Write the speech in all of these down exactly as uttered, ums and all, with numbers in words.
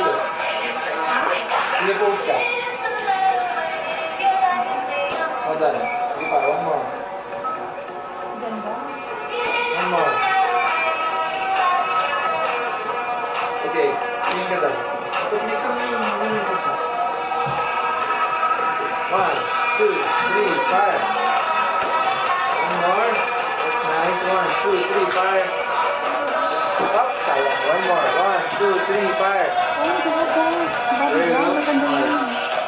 poses. Sige, pose ka. Well done. Sige pa, one more. Ganda. One more. Okay, tingin ka doon. Tapos mix ang yung yung pose ka. One, two, three, five. One more. That's nice. One, two, three, five. Up, sayang. One more. One, two, three, five. Oh, diba ba? Bakit ba? Maganda yun.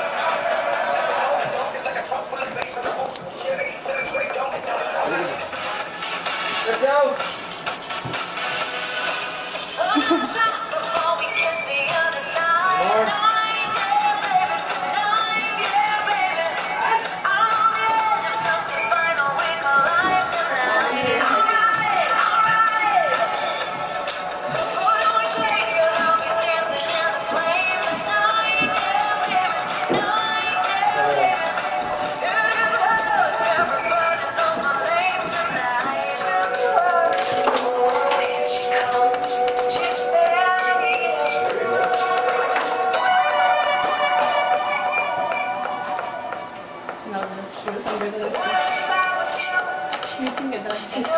Let's go! More. No, that's true. Ang ganda ng shoes. Ang ganda ng shoes.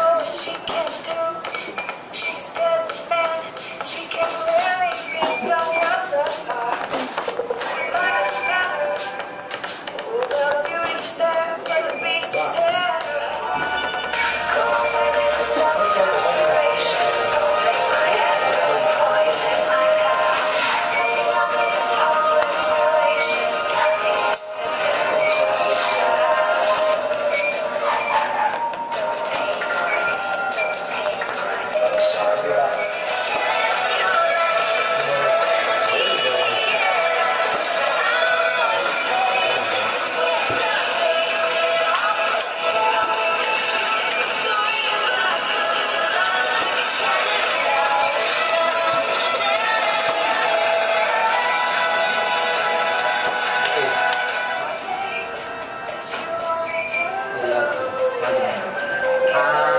Ah.